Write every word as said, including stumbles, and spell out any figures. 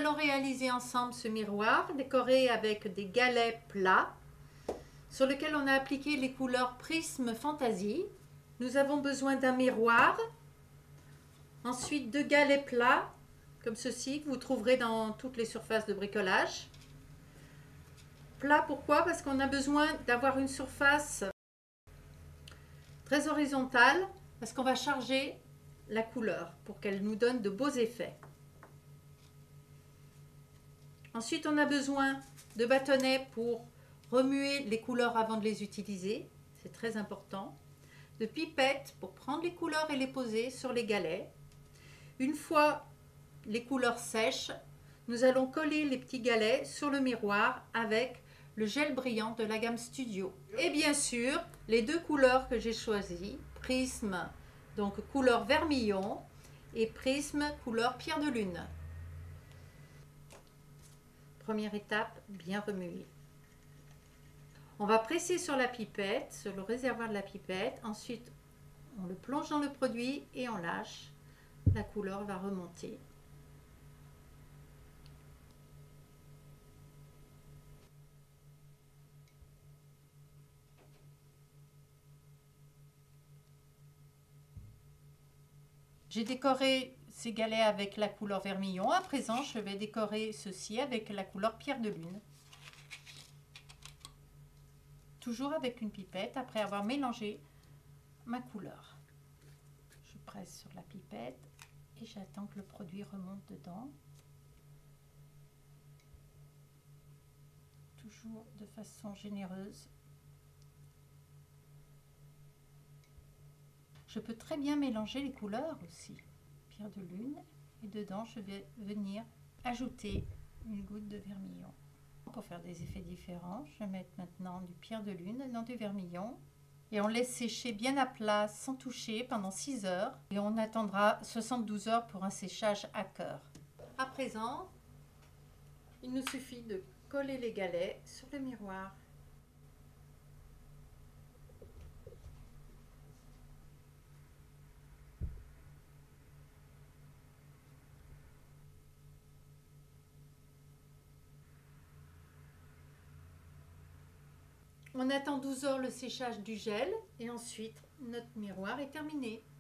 allons réaliser ensemble ce miroir décoré avec des galets plats sur lesquels on a appliqué les couleurs Prisme Fantasy. Nous avons besoin d'un miroir, ensuite deux galets plats comme ceci que vous trouverez dans toutes les surfaces de bricolage. Plat, pourquoi? Parce qu'on a besoin d'avoir une surface très horizontale, parce qu'on va charger la couleur pour qu'elle nous donne de beaux effets. Ensuite, on a besoin de bâtonnets pour remuer les couleurs avant de les utiliser, c'est très important. De pipettes pour prendre les couleurs et les poser sur les galets. Une fois les couleurs sèches, nous allons coller les petits galets sur le miroir avec le gel brillant de la gamme Studio. Et bien sûr, les deux couleurs que j'ai choisies, Prisme, donc couleur vermillon, et Prisme, couleur pierre de lune. Première étape, bien remuer. On va presser sur la pipette, sur le réservoir de la pipette. Ensuite, on le plonge dans le produit et on lâche. La couleur va remonter. J'ai décoré ces galets avec la couleur vermillon. À présent, je vais décorer ceci avec la couleur pierre de lune. Toujours avec une pipette, après avoir mélangé ma couleur. Je presse sur la pipette et j'attends que le produit remonte dedans. Toujours de façon généreuse. Je peux très bien mélanger les couleurs aussi. Pierre de lune, et dedans je vais venir ajouter une goutte de vermillon. Pour faire des effets différents, je vais mettre maintenant du pierre de lune dans du vermillon. Et on laisse sécher bien à plat sans toucher pendant six heures. Et on attendra soixante-douze heures pour un séchage à cœur. À présent, il nous suffit de coller les galets sur le miroir. On attend douze heures le séchage du gel et ensuite notre miroir est terminé.